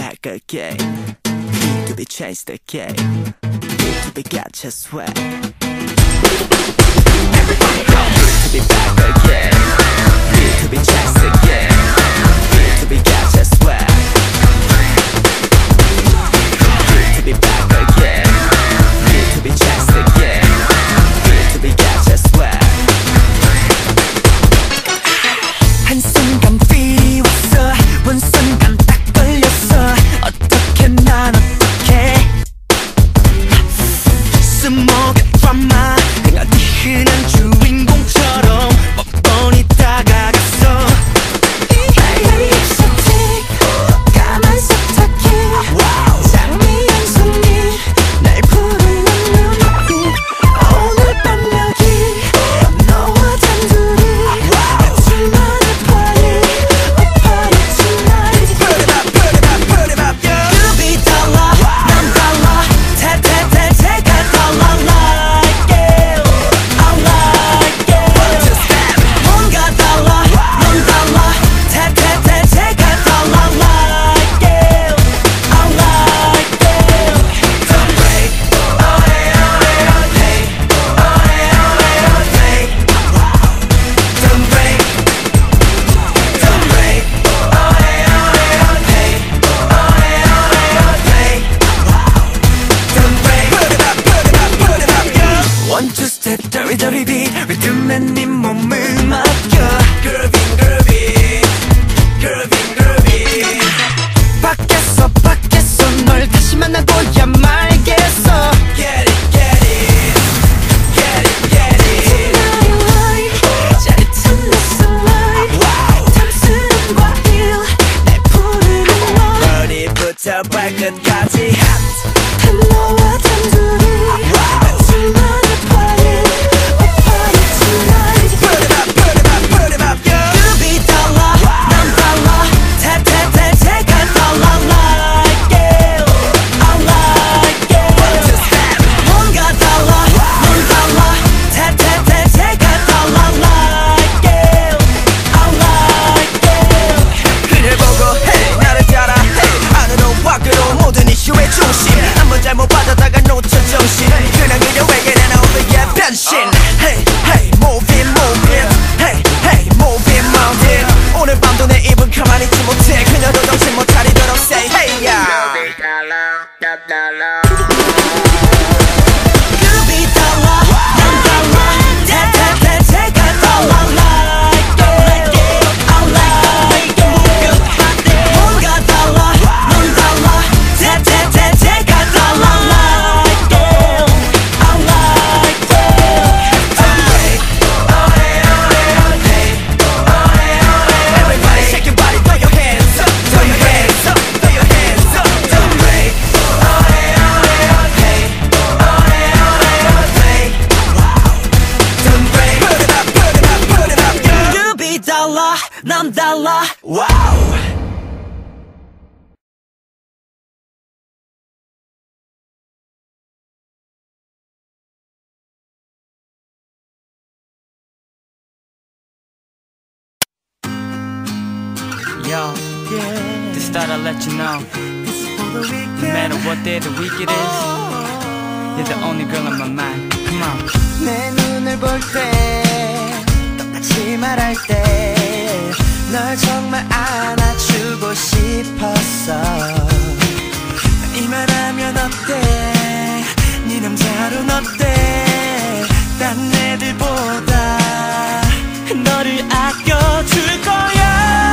back again. Need to be changed again. Need to be gotcha sweat. Everybody go. Need to be back again. Need to be changed again. Need to be gotcha sweat. Need to be back again. Need to be changed again. Need to be gotcha sweat. 한순간 필이 왔어. 한순간 딱 걸렸어. 어떻게 난 어떻게 스모크 드라마 내가 네 흔한 주인공처럼 뻔뻔히 다가갔어. 익숙해 까만 세탁기 장미한 손이 날 부르는 눈빛 오늘 밤 여기 너와 단둘이 둘만의 party tonight. Put it up, put it up, put it up, yeah. 급이 달라 난 달라 태태태태가 달라 like it I like it 뭔가 달라 넌 달라 태태태태가 달라 like it I like it. Don't break oh hey oh hey oh hey oh hey oh hey oh hey. Don't break don't break oh hey oh hey oh hey oh hey oh hey oh hey. Don't break put it up put it up put it up yeah. One two step dirty dirty beat 리듬에 네 몸을 맡겨. Grooving grooving grooving grooving 밖에서 널 다시 만나고야 말겠어. Get it get it get it get it. Tonight 짜릿한 내 sunlight 탐스런 과일 날 부르는 너 머리부터 발끝까지 hot 너와 단둘이 둘만의 party tonight. Put it up put it up put it up yeah. 급이 달라 난 달라 태태태태가 달라 like it I like it 뭔가 달라 넌 달라 태태태태가 달라 like it I like it. 그를 보고 hey 나를 따라 hey 안으로 밖으로 모든 이슈의 중심 한번 잘못 받아다가 놓쳐 정신 그냥 그녀에게 내 너의 변신. Hey hey move it move it hey hey move it move it 오늘 밤도 내 입은 가만히 있지 못해 그녀도 정신 못 차리도록 say hey yeah. 급이 달라 난 달라 태태태태가 달라 like it I like it 뭔가 달라 넌 달라 태태태태가 달라 like it I like it. Don't break oh hey oh hey oh hey oh hey oh hey. Everybody shake your body throw your hands up throw your hands up throw your hands up. Don't break oh hey oh hey oh hey oh hey oh hey oh hey. Don't break put it up put it up put it up yeah. 급이 달라 난 달라 wow. Yo, just thought I'd let you know. No matter what day of the week it is, you're the only girl on my mind. Come on. 내 눈을 볼 때 똑같이 말할 때 널 정말 안아주고 싶었어. 이만하면 어때 네 남자로는 어때 딴 애들보다 너를 아껴줄 거야.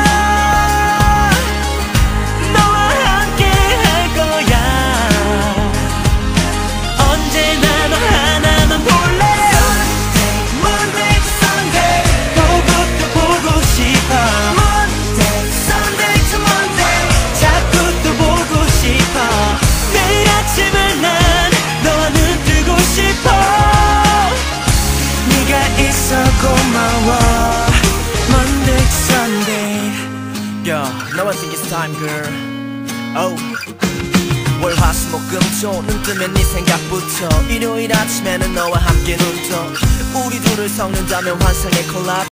너와 함께 할 거야. 언제나 너 하나만 볼래. Monday to Sunday 보고 또 보고 싶어. Monday Sunday to Monday 자꾸 또 보고 싶어. 매일 아침을 난 너와 눈 뜨고 싶어. 네가 있어 고마워. Monday to Sunday. Yo, now I think it's time, girl. Oh. 월, 화, 수, 목, 금, 토 눈 뜨면 네 생각부터 일요일 아침에는 너와 함께 눈 떠 우리 둘을 섞는다면 환상의 콜라보.